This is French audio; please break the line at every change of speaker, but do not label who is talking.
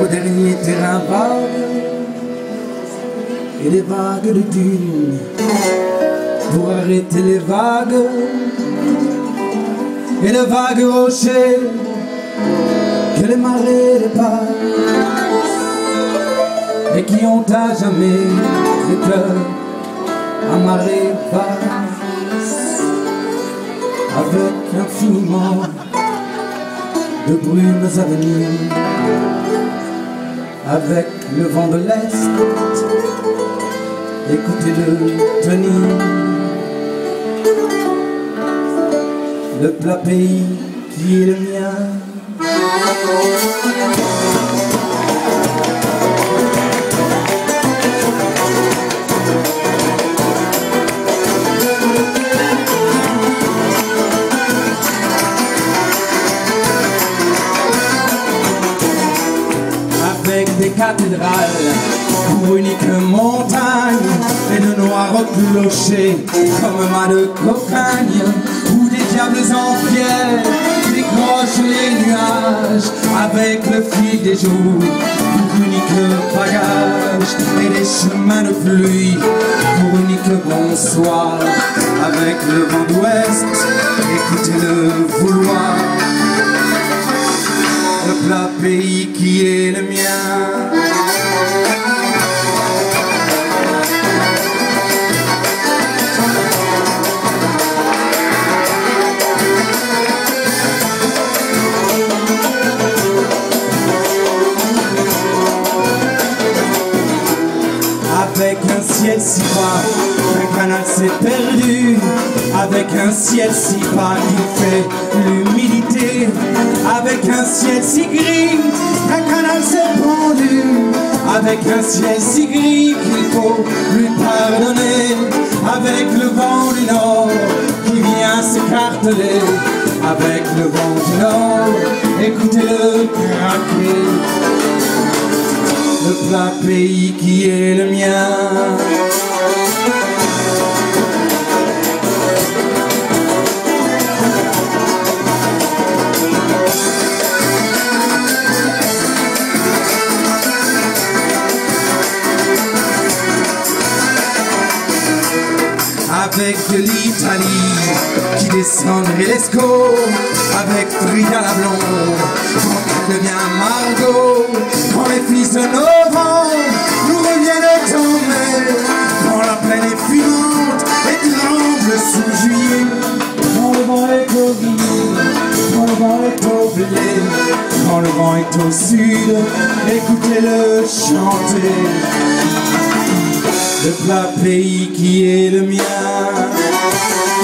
au dernier terrain vague et les vagues de dunes pour arrêter les vagues et les vagues rochers que les marées dépassent et qui ont à jamais le cœur à marée basse avec infiniment de brumes à venir, avec le vent de l'Est, écoutez-le tenir, le plat pays qui est le mien. Avec des cathédrales pour unique montagne et de noirs clochers comme mâts de cocagne, où des diables en pierre décrochent les nuages avec le fil des jours pour unique bagage et des chemins de pluie pour unique bonsoir avec le vent d'ouest, écoutez-le vouloir, le plat pays qui est le mien. Avec un ciel si bas qu'un canal s'est perdu, avec un ciel si bas qui fait l'humidité, avec un ciel si gris qu'un canal s'est pendu, avec un ciel si gris qu'il faut lui pardonner, avec le vent du nord qui vient s'écarteler, avec le vent du nord, écoutez-le craquer, le plat pays qui est le mien. Avec de l'Italie qui descendrait l'Escaut, avec Frida la blonde, quand elle devient Margot, quand les fils de novembre nous reviennent tomber, quand la plaine est fumante et tremble sous juillet, quand le vent est au ville, quand le vent est au blé, quand le vent est au sud, écoutez-le chanter, le plat pays qui est le mien.